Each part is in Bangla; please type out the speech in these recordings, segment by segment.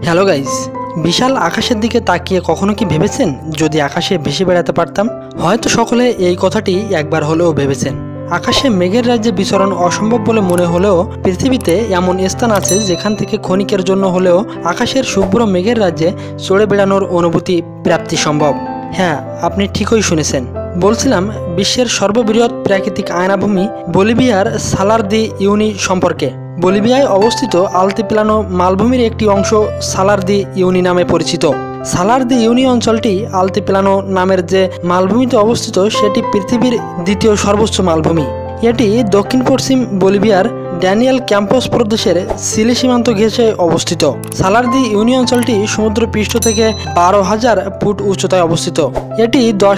হ্যালো গাইস, বিশাল আকাশের দিকে তাকিয়ে কখনো কি ভেবেছেন যদি আকাশে ভেসে বেড়াতে পারতাম? হয়তো সকলে এই কথাটি একবার হলেও ভেবেছেন। আকাশে মেঘের রাজ্যে বিচরণ অসম্ভব বলে মনে হলেও পৃথিবীতে এমন স্থান আছে যেখান থেকে ক্ষণিকের জন্য হলেও আকাশের শুভ্র মেঘের রাজ্যে চড়ে বেড়ানোর অনুভূতি প্রাপ্তি সম্ভব। হ্যাঁ, আপনি ঠিকই শুনেছেন। বলছিলাম বিশ্বের সর্ববৃহৎ প্রাকৃতিক আয়নাভূমি বলিভিয়ার সালার দি ইউনি সম্পর্কে। বলিভিয়ায় অবস্থিত আলতিপ্লানো মালভূমির একটি অংশ সালার দি ইউনি নামে পরিচিত। সালার দি ইউনি অঞ্চলটি আলতিপ্লানো নামের যে মালভূমিতে অবস্থিত সেটি পৃথিবীর দ্বিতীয় সর্বোচ্চ মালভূমি। এটি দক্ষিণ পশ্চিম বলিভিয়ার ড্যানিয়েল ক্যাম্পস প্রদেশের সিলি সীমান্ত ঘেঁষে অবস্থিত। সালার দি ইউনি অঞ্চলটি সমুদ্র পৃষ্ঠ থেকে 12,000 ফুট উচ্চতায় অবস্থিত। এটি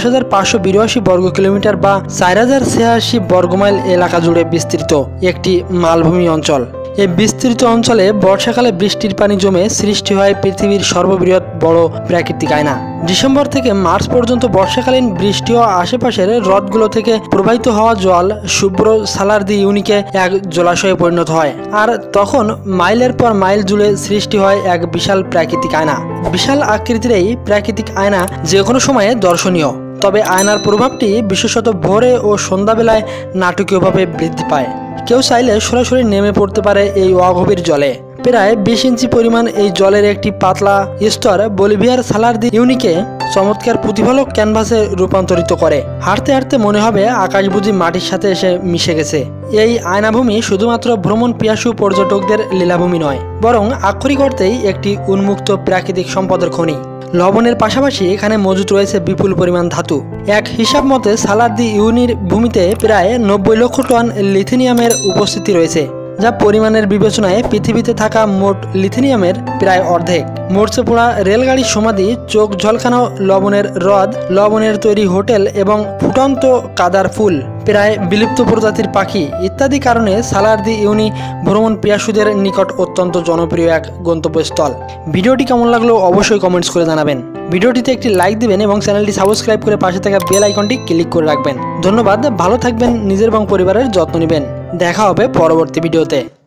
10,582 বর্গ কিলোমিটার বা 4,086 বর্গমাইল এলাকা জুড়ে বিস্তৃত একটি মালভূমি অঞ্চল। এই বিস্তৃত অঞ্চলে বর্ষাকালে বৃষ্টির পানি জমে সৃষ্টি হয় পৃথিবীর সর্ববৃহৎ বড় প্রাকৃতিক আয়না। ডিসেম্বর থেকে মার্চ পর্যন্ত বর্ষাকালীন বৃষ্টি ও আশেপাশের হ্রদগুলো থেকে প্রবাহিত হওয়া জল শুভ্র সালার দি ইউনিকে এক জলাশয়ে পরিণত হয়, আর তখন মাইলের পর মাইল জুড়ে সৃষ্টি হয় এক বিশাল প্রাকৃতিক আয়না। বিশাল আকৃতির এই প্রাকৃতিক আয়না যে কোনো সময়ে দর্শনীয়, তবে আয়নার প্রভাবটি বিশেষত ভোরে ও সন্ধ্যাবেলায় নাটকীয়ভাবে বৃদ্ধি পায়। কেউ চাইলে সরাসরি নেমে পড়তে পারে এই অগভীর জলে। প্রায় 20 ইঞ্চি পরিমাণ এই জলের একটি পাতলা স্তর বলিভিয়ার সালার দি ইউনিকে চমৎকার প্রতিফলক ক্যানভাসে রূপান্তরিত করে। হাঁটতে হাঁটতে মনে হবে আকাশ বুঝি মাটির সাথে এসে মিশে গেছে। এই আয়নাভূমি শুধুমাত্র ভ্রমণ পিয়াসু পর্যটকদের লীলাভূমি নয়, বরং আক্ষরিক অর্থেই একটি উন্মুক্ত প্রাকৃতিক সম্পদের খনি। লবণের পাশাপাশি এখানে মজুত রয়েছে বিপুল পরিমাণ ধাতু। এক হিসাব মতে সালার দি ইউনির ভূমিতে প্রায় 90 লক্ষ টন লিথিনিয়ামের উপস্থিতি রয়েছে, যা পরিমাণের বিবেচনায় পৃথিবীতে থাকা মোট লিথিনিয়ামের প্রায় অর্ধেক। মরচে পোড়া রেলগাড়ির সমাধি, চোখ ঝলকানো লবণের হ্রদ, লবণের তৈরি হোটেল এবং ফুটন্ত কাদার ফুল, প্রায় বিলুপ্ত প্রজাতির পাখি ইত্যাদি কারণে সালার দি ইউনি ভ্রমণ পিয়াসুদের নিকট অত্যন্ত জনপ্রিয় এক গন্তব্যস্থল। ভিডিওটি কেমন লাগলো অবশ্যই কমেন্টস করে জানাবেন। ভিডিওটিতে একটি লাইক দিবেন এবং চ্যানেলটি সাবস্ক্রাইব করে পাশে থাকা বেল আইকনটি ক্লিক করে রাখবেন। ধন্যবাদ, ভালো থাকবেন, নিজের এবং পরিবারের যত্ন নেবেন। দেখা হবে পরবর্তী ভিডিওতে।